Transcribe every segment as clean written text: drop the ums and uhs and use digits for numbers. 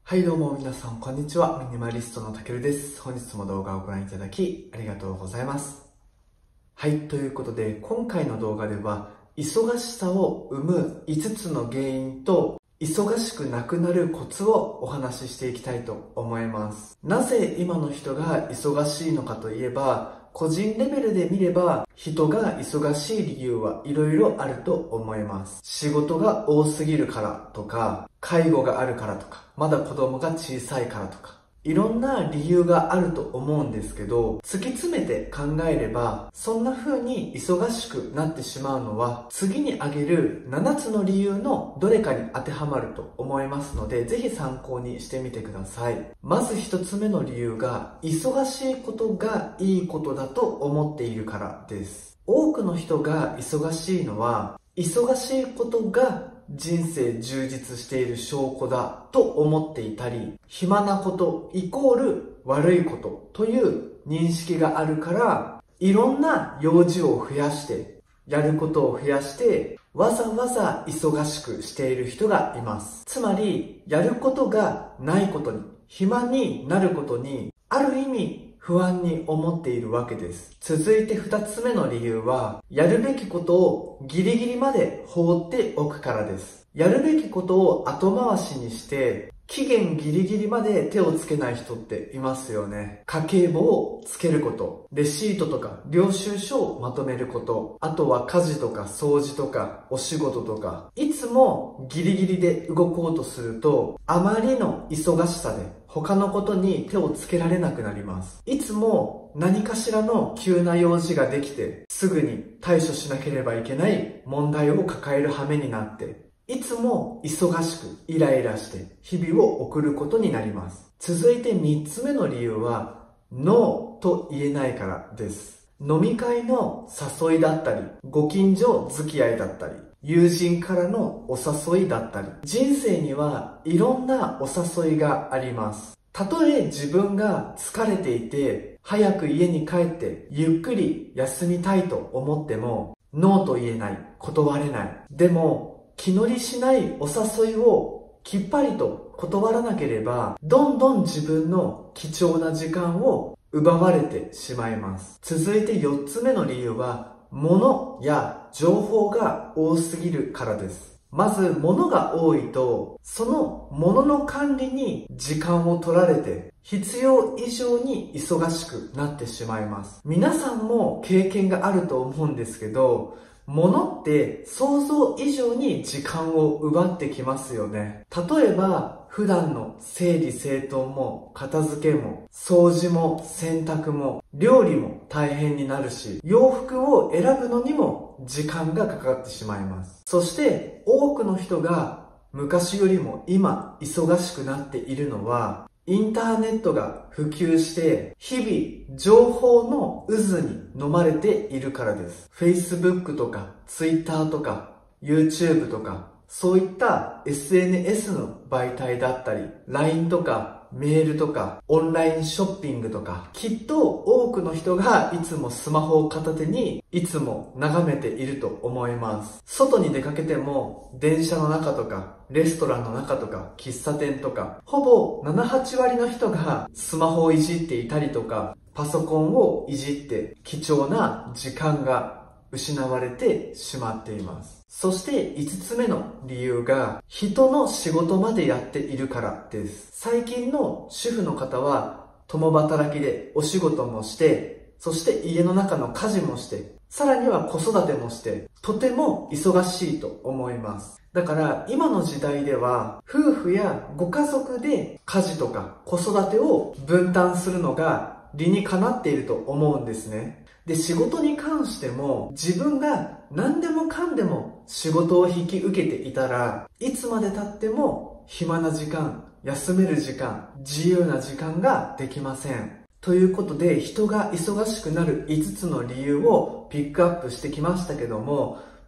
はいどうも皆さんこんにちは。ミニマリストのたけるです。本日も動画をご覧いただきありがとうございます。はい、ということで今回の動画では忙しさを生む5つの原因と忙しくなくなるコツをお話ししていきたいと思います。なぜ今の人が忙しいのかといえば、個人レベルで見れば人が忙しい理由はいろいろあると思います。仕事が多すぎるからとか、介護があるからとか、まだ子供が小さいからとか、いろんな理由があると思うんですけど、突き詰めて考えれば、そんな風に忙しくなってしまうのは、次に挙げる7つの理由のどれかに当てはまると思いますので、ぜひ参考にしてみてください。まず1つ目の理由が、忙しいことがいいことだと思っているからです。多くの人が忙しいのは、忙しいことが人生充実している証拠だと思っていたり、暇なことイコール悪いことという認識があるから、いろんな用事を増やして、やることを増やして、わざわざ忙しくしている人がいます。つまり、やることがないことに、暇になることに、ある意味不安に思っているわけです。続いて2つ目の理由は、やるべきことをギリギリまで放っておくからです。やるべきことを後回しにして、期限ギリギリまで手をつけない人っていますよね。家計簿をつけること、レシートとか領収書をまとめること、あとは家事とか掃除とかお仕事とか、いつもギリギリで動こうとすると、あまりの忙しさで他のことに手をつけられなくなります。いつも何かしらの急な用事ができて、すぐに対処しなければいけない問題を抱える羽目になって、いつも忙しくイライラして日々を送ることになります。続いて3つ目の理由は、ノーと言えないからです。飲み会の誘いだったり、ご近所付き合いだったり、友人からのお誘いだったり、人生にはいろんなお誘いがあります。たとえ自分が疲れていて、早く家に帰ってゆっくり休みたいと思っても、ノーと言えない、断れない。でも、気乗りしないお誘いをきっぱりと断らなければ、どんどん自分の貴重な時間を奪われてしまいます。続いて4つ目の理由は、物や情報が多すぎるからです。まず物が多いと、その物の管理に時間を取られて、必要以上に忙しくなってしまいます。皆さんも経験があると思うんですけど、物って想像以上に時間を奪ってきますよね。例えば、普段の整理整頓も片付けも掃除も洗濯も料理も大変になるし、洋服を選ぶのにも時間がかかってしまいます。そして多くの人が昔よりも今忙しくなっているのは、インターネットが普及して日々情報の渦に飲まれているからです。Facebook とか Twitter とか YouTube とかそういった SNS の媒体だったり LINE とかメールとかオンラインショッピングとか、きっと多くの人がいつもスマホを片手にいつも眺めていると思います。外に出かけても電車の中とかレストランの中とか喫茶店とか、ほぼ7、8割の人がスマホをいじっていたりとかパソコンをいじって貴重な時間が失われてしまっています。そして5つ目の理由が、人の仕事までやっているからです。最近の主婦の方は共働きでお仕事もして、そして家の中の家事もして、さらには子育てもして、とても忙しいと思います。だから今の時代では夫婦やご家族で家事とか子育てを分担するのが理にかなっていると思うんですね。で、仕事に関しても自分が何でもかんでも仕事を引き受けていたらいつまで経っても暇な時間、休める時間、自由な時間ができません。ということで人が忙しくなる5つの理由をピックアップしてきましたけども、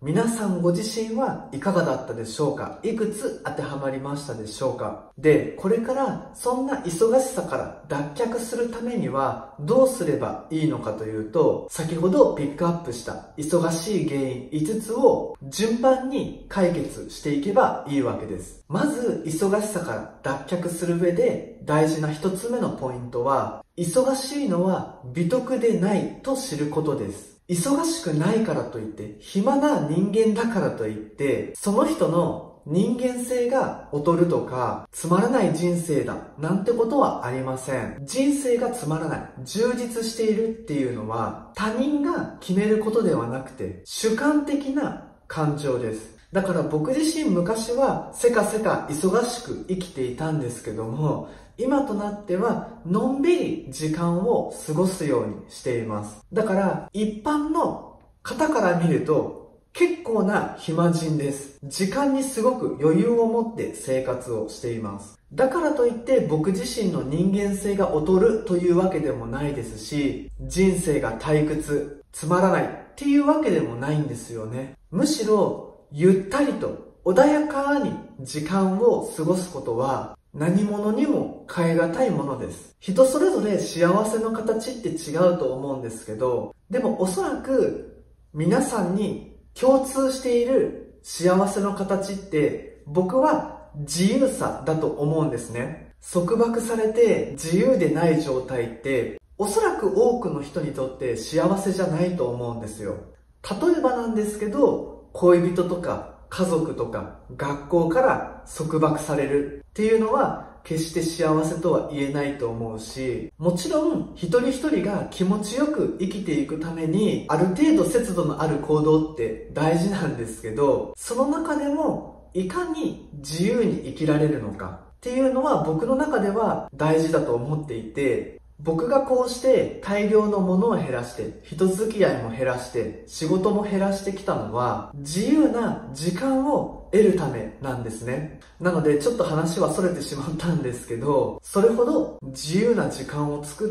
皆さんご自身はいかがだったでしょうか？いくつ当てはまりましたでしょうか？で、これからそんな忙しさから脱却するためにはどうすればいいのかというと、先ほどピックアップした忙しい原因5つを順番に解決していけばいいわけです。まず、忙しさから脱却する上で大事な1つ目のポイントは、忙しいのは美徳でないと知ることです。忙しくないからといって、暇な人間だからといって、その人の人間性が劣るとか、つまらない人生だなんてことはありません。人生がつまらない、充実しているっていうのは、他人が決めることではなくて、主観的な感情です。だから僕自身昔はせかせか忙しく生きていたんですけども、今となってはのんびり時間を過ごすようにしています。だから一般の方から見ると結構な暇人です。時間にすごく余裕を持って生活をしています。だからといって僕自身の人間性が劣るというわけでもないですし、人生が退屈、つまらないっていうわけでもないんですよね。むしろゆったりと穏やかに時間を過ごすことは何者にも代え難いものです。人それぞれ幸せの形って違うと思うんですけど、でもおそらく皆さんに共通している幸せの形って僕は自由さだと思うんですね。束縛されて自由でない状態っておそらく多くの人にとって幸せじゃないと思うんですよ。例えばなんですけど、恋人とか家族とか学校から束縛されるっていうのは決して幸せとは言えないと思うし、もちろん一人一人が気持ちよく生きていくためにある程度節度のある行動って大事なんですけど、その中でもいかに自由に生きられるのかっていうのは僕の中では大事だと思っていて、僕がこうして大量のものを減らして、人付き合いも減らして、仕事も減らしてきたのは、自由な時間を得るためなんですね。なのでちょっと話は逸れてしまったんですけど、それほど自由な時間を作って、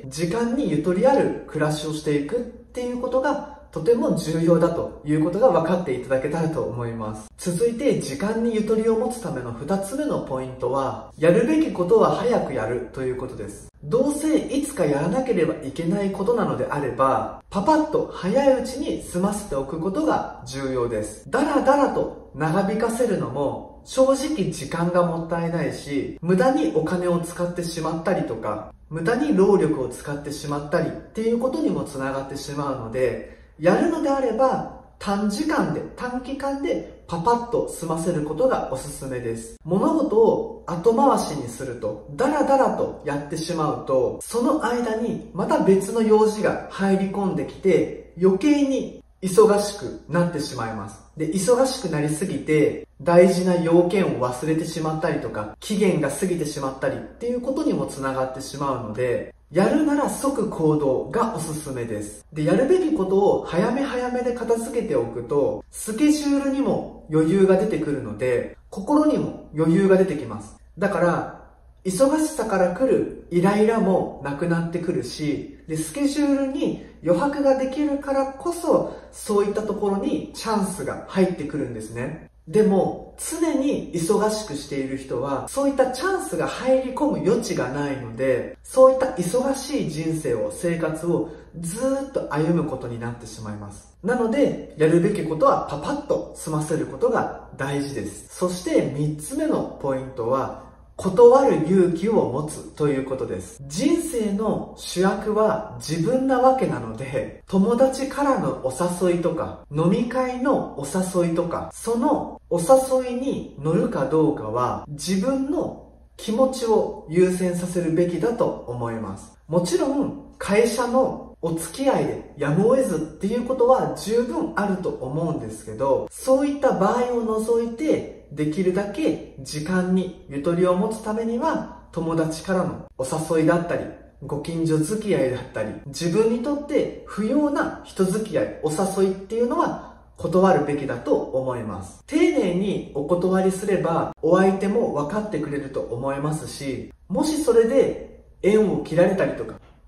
時間にゆとりある暮らしをしていくっていうことがとても重要だということが分かっていただけたらと思います。続いて時間にゆとりを持つための2つ目のポイントは、やるべきことは早くやるということです。どうせいつかやらなければいけないことなのであれば、パパッと早いうちに済ませておくことが重要です。だらだらと長引かせるのも正直時間がもったいないし、無駄にお金を使ってしまったりとか、無駄に労力を使ってしまったりっていうことにもつながってしまうので、やるのであれば短時間で短期間でパパッと済ませることがおすすめです。物事を後回しにするとダラダラとやってしまうと、その間にまた別の用事が入り込んできて余計に忙しくなってしまいます。で、忙しくなりすぎて大事な要件を忘れてしまったりとか、期限が過ぎてしまったりっていうことにもつながってしまうので、やるなら即行動がおすすめです。で、やるべきことを早め早めで片付けておくと、スケジュールにも余裕が出てくるので、心にも余裕が出てきます。だから、忙しさから来るイライラもなくなってくるし、で、スケジュールに余白ができるからこそ、そういったところにチャンスが入ってくるんですね。でも、常に忙しくしている人は、そういったチャンスが入り込む余地がないので、そういった忙しい人生を、生活をずーっと歩むことになってしまいます。なので、やるべきことはパパッと済ませることが大事です。そして3つ目のポイントは、断る勇気を持つということです。人生の主役は自分なわけなので、友達からのお誘いとか、飲み会のお誘いとか、そのお誘いに乗るかどうかは自分の気持ちを優先させるべきだと思います。もちろん会社のお付き合いでやむを得ずっていうことは十分あると思うんですけど、そういった場合を除いてできるだけ時間にゆとりを持つためには、友達からのお誘いだったり、ご近所付き合いだったり、自分にとって不要な人付き合い、お誘いっていうのは断るべきだと思います。丁寧にお断りすればお相手も分かってくれると思いますし、もしそれで縁を切られたりとか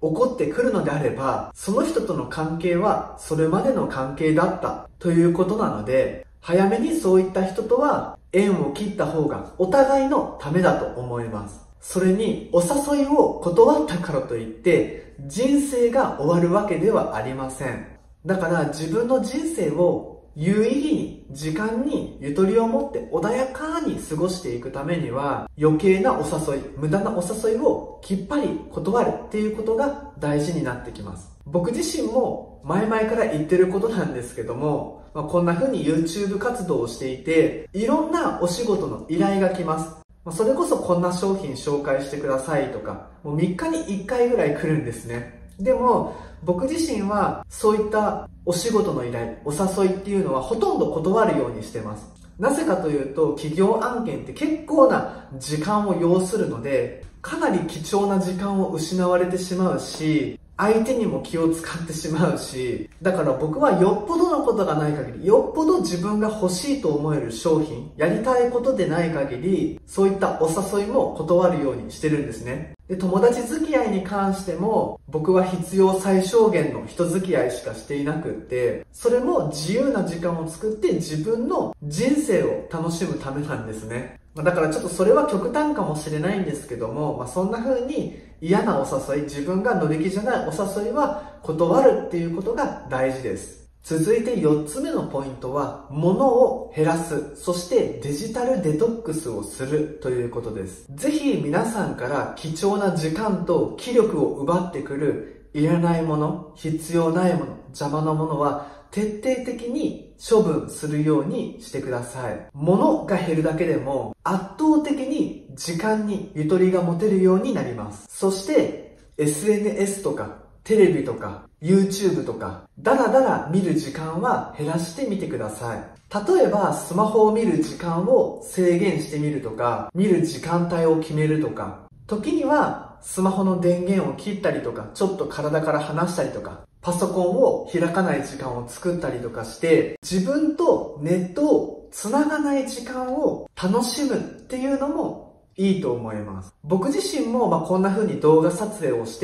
怒ってくるのであれば、その人との関係はそれまでの関係だったということなので、早めにそういった人とは縁を切った方がお互いのためだと思います。それにお誘いを断ったからといって人生が終わるわけではありません。だから自分の人生を有意義に、時間にゆとりを持って穏やかに過ごしていくためには、余計なお誘い、無駄なお誘いをきっぱり断るっていうことが大事になってきます。僕自身も前々から言ってることなんですけども、こんな風に YouTube 活動をしていて、いろんなお仕事の依頼が来ます。それこそこんな商品紹介してくださいとか、もう3日に1回ぐらい来るんですね。でも、僕自身はそういったお仕事の依頼、お誘いっていうのはほとんど断るようにしてます。なぜかというと、企業案件って結構な時間を要するので、かなり貴重な時間を失われてしまうし、相手にも気を使ってしまうし、だから僕はよっぽどのことがない限り、よっぽど自分が欲しいと思える商品、やりたいことでない限り、そういったお誘いも断るようにしてるんですね。で、友達付き合いに関しても、僕は必要最小限の人付き合いしかしていなくって、それも自由な時間を作って自分の人生を楽しむためなんですね。だからちょっとそれは極端かもしれないんですけども、そんな風に嫌なお誘い、自分が乗り気じゃないお誘いは断るっていうことが大事です。続いて4つ目のポイントは、物を減らす、そしてデジタルデトックスをするということです。ぜひ皆さんから貴重な時間と気力を奪ってくるいらないもの、必要ないもの、邪魔なものは徹底的に処分するようにしてください。物が減るだけでも圧倒的に時間にゆとりが持てるようになります。そして SNS とかテレビとか YouTube とかだらだら見る時間は減らしてみてください。例えばスマホを見る時間を制限してみるとか、見る時間帯を決めるとか、時にはスマホの電源を切ったりとか、ちょっと体から離したりとか、パソコンを開かない時間を作ったりとかして、自分とネットをつながない時間を楽しむっていうのもいいと思います。僕自身もこんな風に動画撮影をして、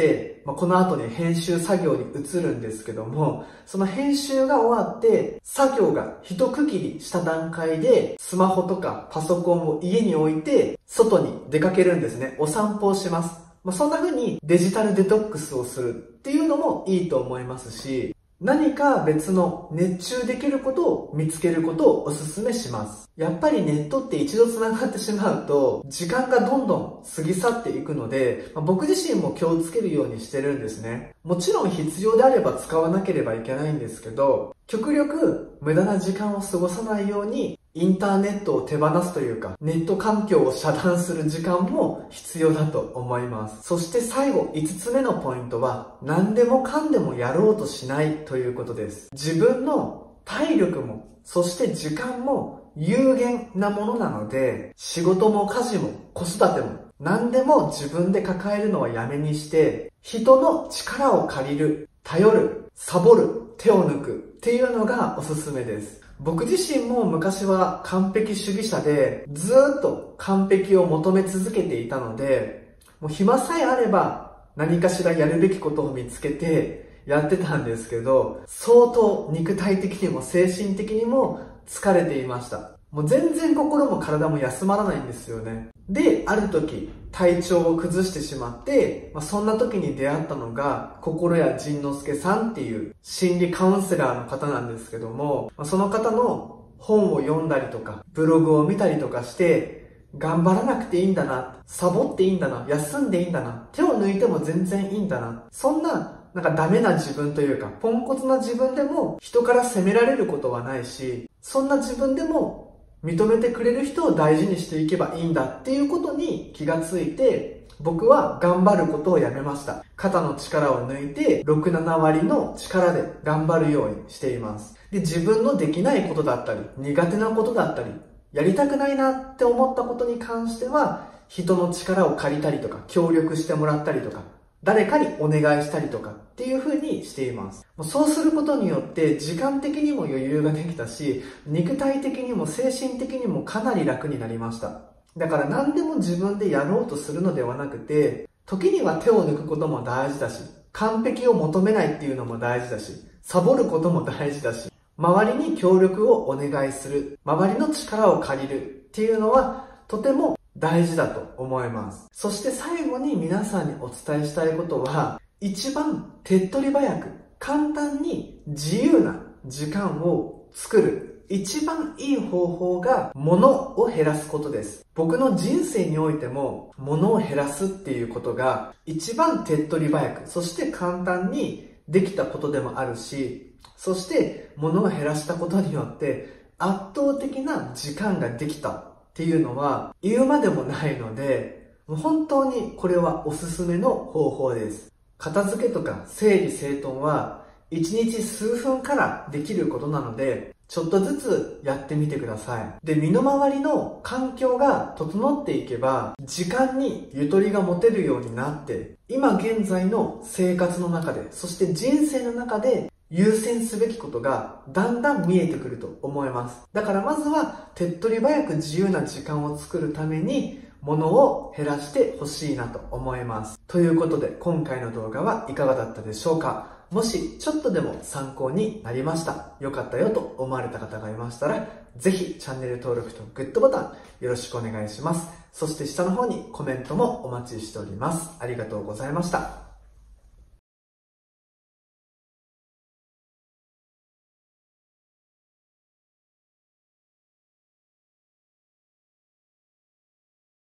この後に編集作業に移るんですけども、その編集が終わって作業が一区切りした段階でスマホとかパソコンを家に置いて外に出かけるんですね。お散歩をします。そんな風にデジタルデトックスをするっていうのもいいと思いますし、何か別の熱中できることを見つけることをお勧めします。やっぱりネットって一度繋がってしまうと時間がどんどん過ぎ去っていくので、僕自身も気をつけるようにしてるんですね。もちろん必要であれば使わなければいけないんですけど、極力無駄な時間を過ごさないようにインターネットを手放すというか、ネット環境を遮断する時間も必要だと思います。そして最後、5つ目のポイントは、何でもかんでもやろうとしないということです。自分の体力も、そして時間も有限なものなので、仕事も家事も子育ても、何でも自分で抱えるのはやめにして、人の力を借りる、頼る、サボる、手を抜くっていうのがおすすめです。僕自身も昔は完璧主義者でずーっと完璧を求め続けていたので、もう暇さえあれば何かしらやるべきことを見つけてやってたんですけど、相当肉体的にも精神的にも疲れていました。もう全然心も体も休まらないんですよね。で、ある時体調を崩してしまって、そんな時に出会ったのが心谷仁之助さんっていう心理カウンセラーの方なんですけども、その方の本を読んだりとかブログを見たりとかして、頑張らなくていいんだな、サボっていいんだな、休んでいいんだな、手を抜いても全然いいんだな、そんなダメな自分というかポンコツな自分でも人から責められることはないし、そんな自分でも認めてくれる人を大事にしていけばいいんだっていうことに気がついて、僕は頑張ることをやめました。肩の力を抜いて6、7割の力で頑張るようにしています。で、自分のできないことだったり苦手なことだったりやりたくないなって思ったことに関しては、人の力を借りたりとか協力してもらったりとか誰かにお願いしたりとかっていう風にしています。そうすることによって時間的にも余裕ができたし、肉体的にも精神的にもかなり楽になりました。だから何でも自分でやろうとするのではなくて、時には手を抜くことも大事だし、 完璧を求めないっていうのも大事だし、サボることも大事だし、周りに協力をお願いする、周りの力を借りるっていうのはとても大事だと思います。そして最後に皆さんにお伝えしたいことは、一番手っ取り早く、簡単に自由な時間を作る一番いい方法が物を減らすことです。僕の人生においても物を減らすっていうことが一番手っ取り早く、そして簡単にできたことでもあるし、そして物を減らしたことによって圧倒的な時間ができたっていうのは言うまでもないので、もう本当にこれはおすすめの方法です。片付けとか整理整頓は1日数分からできることなので、ちょっとずつやってみてください。で、身の回りの環境が整っていけば、時間にゆとりが持てるようになって、今現在の生活の中で、そして人生の中で優先すべきことがだんだん見えてくると思います。だからまずは手っ取り早く自由な時間を作るために、物を減らしてほしいなと思います。ということで、今回の動画はいかがだったでしょうか？もしちょっとでも参考になりました、良かったよと思われた方がいましたら、ぜひチャンネル登録とグッドボタンよろしくお願いします。そして下の方にコメントもお待ちしております。ありがとうございました。